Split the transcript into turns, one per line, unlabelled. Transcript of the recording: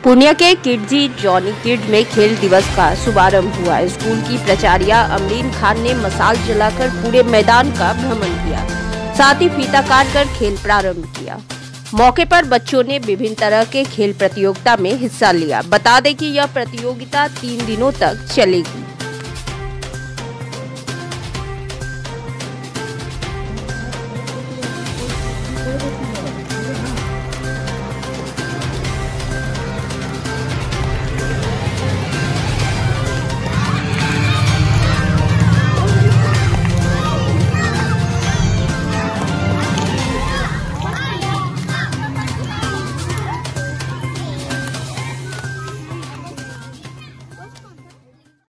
पूर्णिया के Kidzee Johnny kid में खेल दिवस का शुभारंभ हुआ। स्कूल की प्राचार्या अमरीन खान ने मशाल जलाकर पूरे मैदान का भ्रमण किया, साथ ही फीता काट कर खेल प्रारंभ किया। मौके पर बच्चों ने विभिन्न तरह के खेल प्रतियोगिता में हिस्सा लिया। बता दें कि यह प्रतियोगिता 3 दिनों तक चलेगी।